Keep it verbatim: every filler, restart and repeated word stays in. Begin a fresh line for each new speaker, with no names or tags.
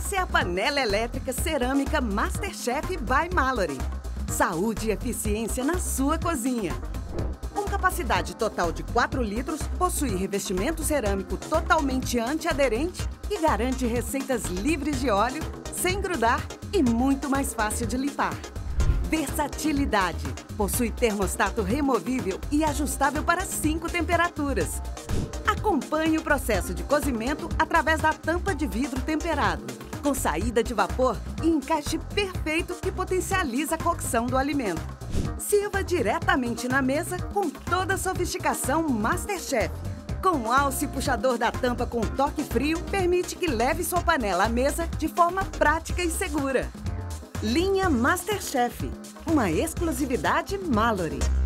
Essa é a panela elétrica cerâmica MasterChef by Mallory. Saúde e eficiência na sua cozinha. Com capacidade total de quatro litros, possui revestimento cerâmico totalmente antiaderente que garante receitas livres de óleo, sem grudar e muito mais fácil de limpar. Versatilidade. Possui termostato removível e ajustável para cinco temperaturas. Acompanhe o processo de cozimento através da tampa de vidro temperado, com saída de vapor e encaixe perfeito que potencializa a cocção do alimento. Sirva diretamente na mesa com toda a sofisticação MasterChef. Com alce puxador da tampa com toque frio, permite que leve sua panela à mesa de forma prática e segura. Linha MasterChef, uma exclusividade Mallory.